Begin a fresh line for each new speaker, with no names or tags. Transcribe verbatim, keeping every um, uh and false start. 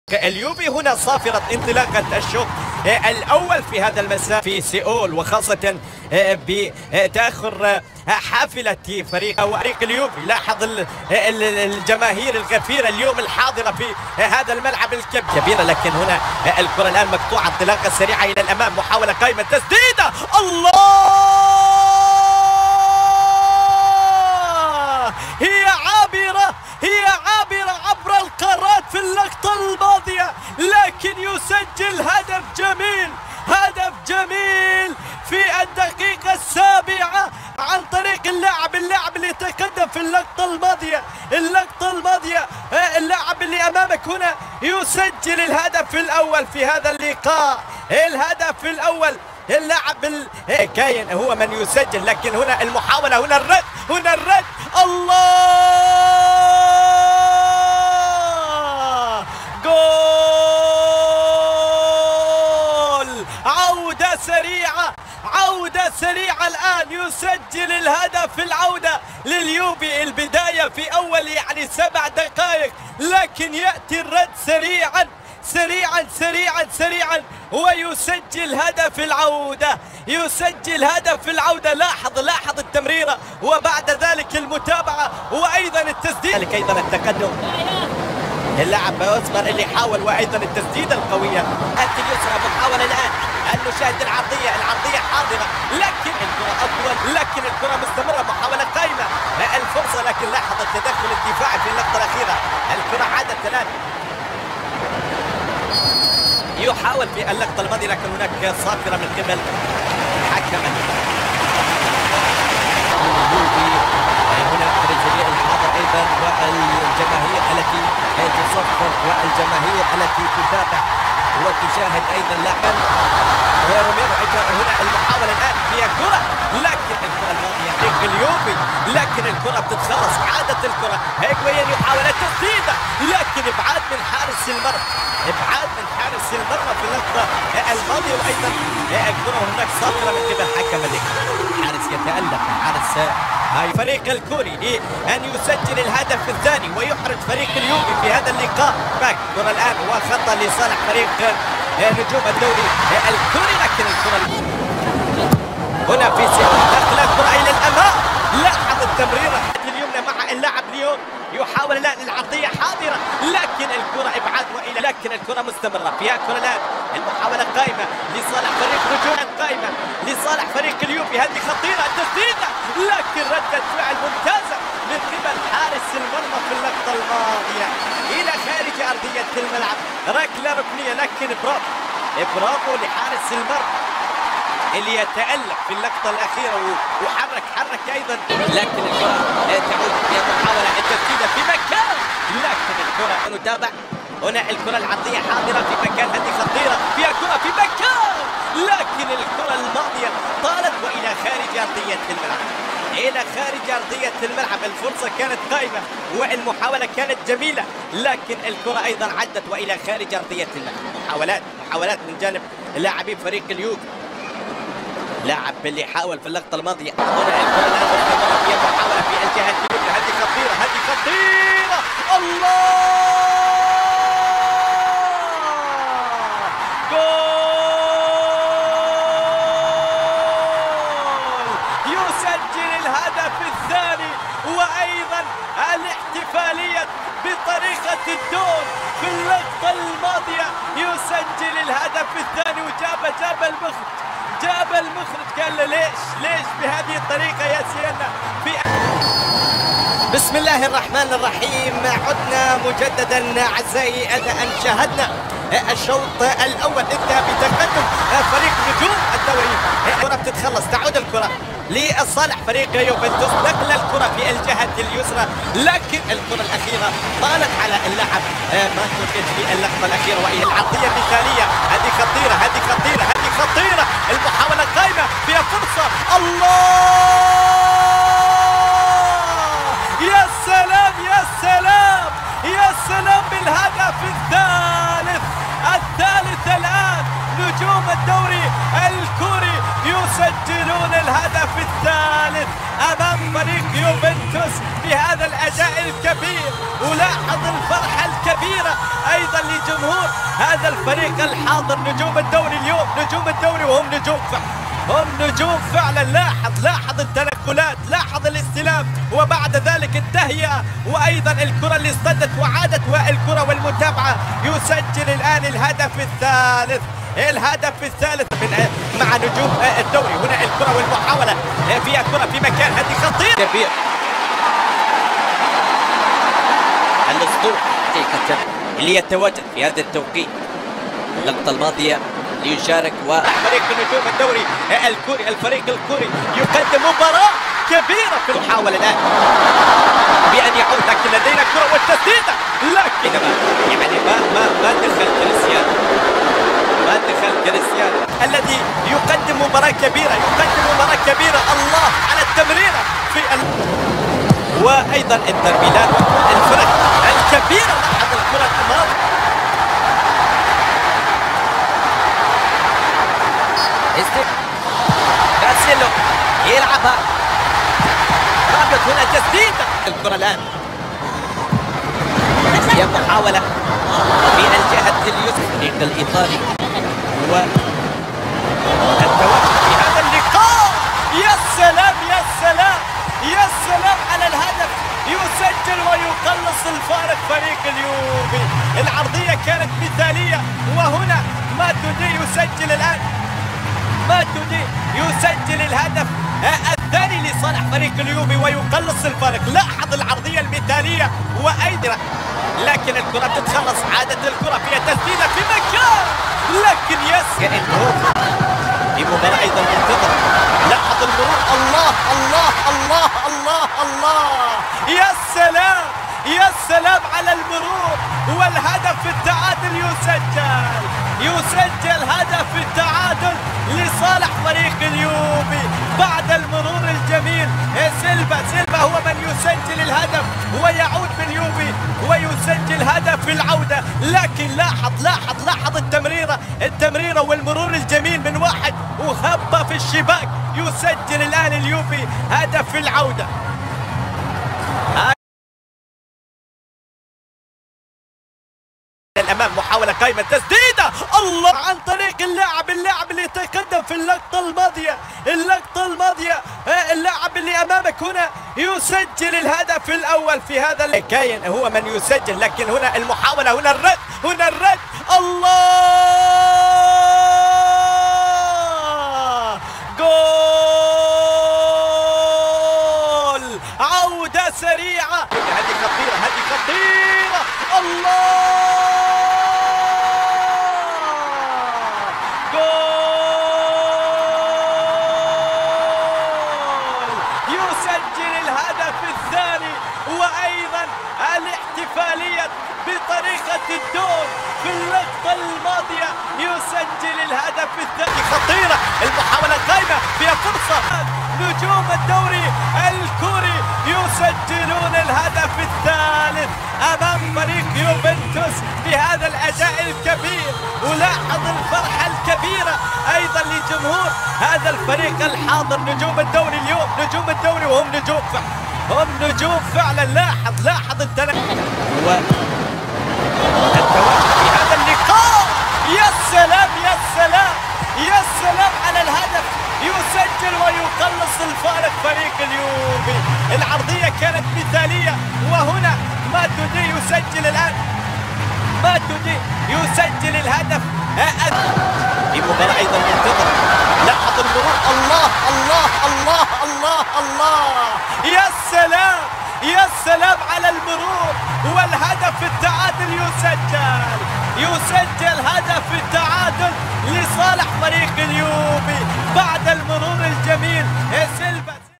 اليوفي هنا صافرة انطلاقة الشوط الأول في هذا المساء في سيول، وخاصة بتأخر حافلة فريق فريق اليوفي. لاحظ الجماهير الغفيرة اليوم الحاضرة في هذا الملعب الكبير، لكن هنا الكرة الآن مقطوعة، انطلاقة سريعة إلى الأمام، محاولة قائمة، تسديدة، الله، هي عابرة هي عابرة عبر القارات في اللقطة الماضية، لكن يسجل هدف جميل هدف جميل في الدقيقة السابعة عن طريق اللاعب اللاعب اللي تقدم في اللقطة الماضية اللقطة الماضية اللاعب اللي أمامك هنا يسجل الهدف الأول في هذا اللقاء. الهدف الأول اللاعب كاين هو من يسجل، لكن هنا المحاولة، هنا الرد هنا الرد الله، جول، عودة سريعة عودة سريعة الآن، يسجل الهدف العودة لليوفي، البداية في أول يعني سبع دقائق، لكن يأتي الرد سريعا سريعا سريعا سريعا ويسجل هدف العودة يسجل هدف العودة. لاحظ لاحظ التمريرة وبعد ذلك المتابعة وأيضا التسديد، ذلك أيضا التقدم اللاعب أوسمر اللي حاول، وأيضا التسديدة القوية اليسرى، محاولة الآن المشاهد العرضية العرضية حاضرة، لكن الكرة أطول، لكن الكرة مستمرة، محاولة قائمة، الفرصة، لكن لاحظ التدخل الدفاعي في اللقطة الأخيرة، الكرة عادت الآن، يحاول في اللقطة الماضية، لكن هناك صافرة من قبل حكما هنا الجميع الحاضر أيضا، والجماهير التي تصفر والجماهير التي تتابع وتشاهد أيضا لاعبا روميرو. هنا المحاولة الآن فيها كرة، لكن الكرة الماضية فريق اليوفي، لكن الكرة بتتخلص، عادت الكرة، هيغوين يحاول التسديدة، لكن ابعاد من حارس المرمى ابعاد من حارس المرمى في اللقطة الماضية، وأيضا الكرة هناك صافرة من قبل حكم اللقاء. الحارس يتألق، الحارس هاي فريق الكوري لأن يسجل الهدف الثاني ويحرج فريق اليوفي في هذا اللقاء. باك الكرة الآن وخطأ لصالح فريق نجوم الدوري الكوري، لكن الكرة هنا في سيول، دخل الكرة إلى الأمام، لاحظ التمريرة اليمنى مع اللاعب ليون، يحاول الآن العرضية حاضرة، لكن الكرة إبعاد وإلى، لكن الكرة مستمرة فيها كرة الآن، المحاولة قائمة لصالح فريق نجوم، قائمة لصالح فريق اليوفي، هذه خطيرة التسديدة، لكن ردة فعل ممتازة من قبل حارس المرمى في اللقطة الماضية إلى خارج أرضية الملعب، ركلة ركنية، لكن برافو برافو لحارس المرمى اللي يتألق في اللقطة الأخيرة وحرك حرك أيضا، لكن الكرة تعود هي محاولة التسديدة في مكان، لكن الكرة نتابع هنا الكرة العرضية حاضرة في مكان، هذه خطيرة فيها كرة في مكان، لكن الكرة الماضية طالت وإلى خارج أرضية الملعب إلى خارج أرضية الملعب. الفرصة كانت قائمة والمحاولة كانت جميلة، لكن الكرة أيضا عدت وإلى خارج أرضية الملعب. محاولات محاولات من جانب لاعبين فريق اليوفي، لاعب اللي حاول في اللقطة الماضية، هنا الكرة الآن مستمرة في محاولة في الجهة اليمنى، هذه خطيرة هذه خطيرة، الله، يسجل الهدف الثاني، وأيضا الاحتفالية بطريقة الدور في اللقطة الماضية، يسجل الهدف الثاني وجاب جاب المخرج جاب المخرج قال له ليش ليش بهذه الطريقة يا سيدنا في بسم الله الرحمن الرحيم. عدنا مجددا أعزائي، أذا أن شاهدنا الشوط الأول انتهى بتقدم فريق نجوم الدوري، الكرة بتتخلص، تعود الكرة لصالح فريق يوفنتوس، نقل الكرة في الجهة اليسرى، لكن الكرة الأخيرة طالت على اللاعب ماتوفيتش في اللقطة الأخيرة، وهي العرضية المثالية، هذه خطيرة هذه خطيرة هذه خطيرة، المحاولة قائمة فيها فرصة، الله، يا سلام يا سلام يا سلام بالهدف الثالث الثالث الآن، نجوم الدوري الكوري يسجل يسجلون الهدف الثالث أمام فريق يوفنتوس بهذا الأداء الكبير. ولاحظ الفرحة الكبيرة أيضا لجمهور هذا الفريق الحاضر، نجوم الدوري اليوم، نجوم الدوري وهم نجوم فعلا، هم نجوم فعلا. لاحظ لاحظ التنقلات، لاحظ الاستلام وبعد ذلك التهيئة وأيضا الكرة اللي اصطدت وعادت والكرة والمتابعة. يسجل الآن الهدف الثالث، الهدف الثالث من مع نجوم الدوري. هنا الكرة والمحاولة فيها كرة في مكان، هذه خطيرة كبير. الأسطورة حقيقة اللي يتواجد في هذا التوقيت اللقطة الماضية ليشارك وفريق نجوم الدوري الكوري، الفريق الكوري يقدم مباراة كبيرة في المحاولة الآن بأن يعود، لكن لدينا كرة والتسديدة، لكن ما يعني ما ما ما دخل كريستيانو، ما دخل كريستيانو الذي يقدم مباراة كبيرة، يقدم مباراة كبيرة. الله على التمريرة في ال... وأيضا انتر ميلان الفرق الكبيرة. لاحظ الكرة الأمام كاسيلو يلعبها، رابط هنا تسديدة الكرة الآن، هي محاولة في الجهة اليسرى الإيطالي والتواجد في هذا اللقاء. يا سلام يا سلام يا سلام على الهدف، يسجل ويقلص الفارق فريق اليوفي. العرضية كانت مثالية، وهنا ماتودي يسجل الآن، ماتودي يسجل الهدف الثاني لصالح فريق اليوفي ويقلص الفارق. لاحظ العرضية المثالية وأيضا لكن الكرة تتخلص، عادت الكرة فيها تسديدة في مكان، لكن يس المرور في مباراة أيضا منتظرة. لاحظ المرور، الله الله الله الله الله، يا سلام يا سلام على المرور. والهدف التعادل يسجل، يسجل هدف التعادل لصالح فريق اليوفي بعد المرور الجميل. سيلفا سيلفا هو من يسجل الهدف ويعود باليوفي ويسجل هدف العودة. لكن لاحظ لاحظ لاحظ التمريرة، التمريرة والمرور الجميل من واحد وخبة في الشباك. يسجل الآن اليوفي هدف العودة. الامام محاوله قائمه تسديده، الله عن طريق اللاعب اللاعب اللي تقدم في اللقطه الماضيه، اللقطه الماضيه اللاعب اللي امامك هنا يسجل الهدف الاول في هذا الكاين، هو من يسجل. لكن هنا المحاوله، هنا الرد، هنا الرد، الله جول، عوده سريعه، هذه خطيره، هذه خطيره، الله وأيضا الاحتفالية بطريقة الدور في اللقطة الماضية. يسجل الهدف الثاني، خطيرة المحاولة قائمة فيها فرصة. نجوم الدوري الكوري يسجلون الهدف الثالث أمام فريق يوفنتوس بهذا الأداء الكبير. ولاحظ الفرحة الكبيرة أيضا لجمهور هذا الفريق الحاضر، نجوم الدوري اليوم، نجوم الدوري وهم نجوم فعلا، هم نجوم فعلا. لاحظ لاحظ التنقل والتواجد في هذا اللقاء. يا سلام يا سلام يا سلام على الهدف، يسجل ويقلص الفارق فريق اليوفي. العرضية كانت مثالية، وهنا ماتودي يسجل الآن، ماتودي يسجل الهدف في مباراة أيضا منتظرة. لاحظ المرور، الله الله الله الله الله، يا سلام يا سلام على المرور. والهدف التعادل يسجل، يسجل هدف التعادل لصالح فريق اليوفي.